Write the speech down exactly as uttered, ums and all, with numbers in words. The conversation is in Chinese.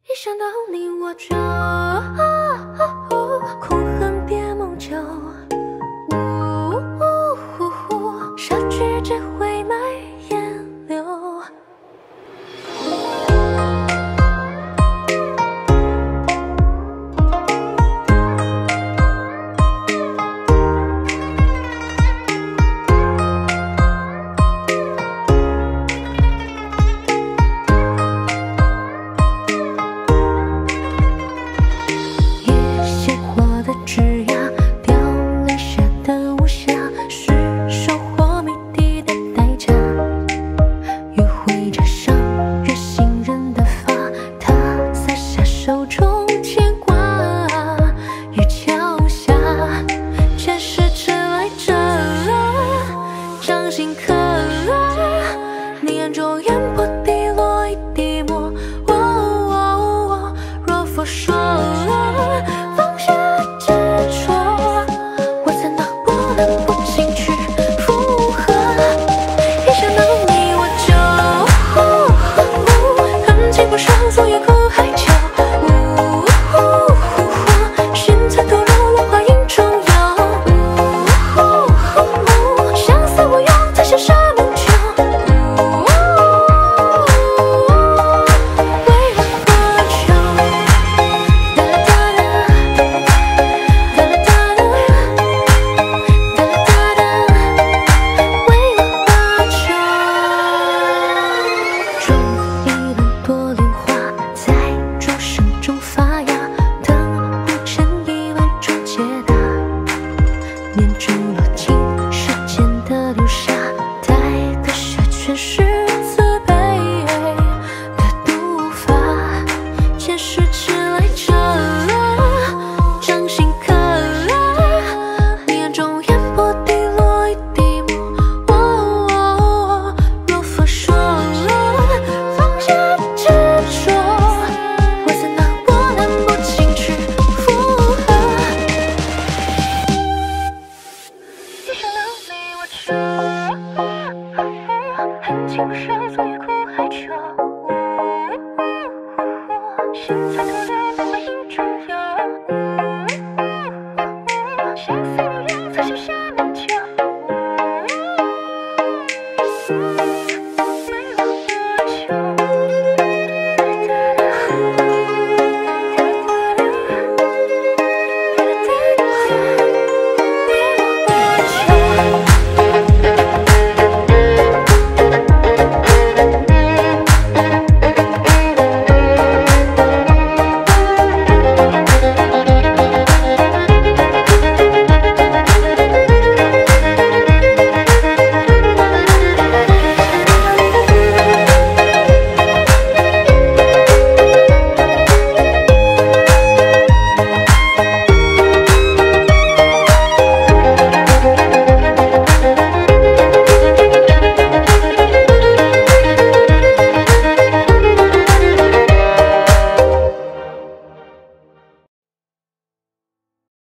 一想到你我就苦恨别梦久，杀局只会埋烟柳。手中牵挂，雨桥下，前世迟来者，掌心刻，你眼中烟波滴落一滴墨。哦哦哦，若佛说，放下执着，我怎能不能不轻去附和？一想到你我就恨情不寿，昨夜苦海秋。恨情不寿，昨夜苦海秋。现在的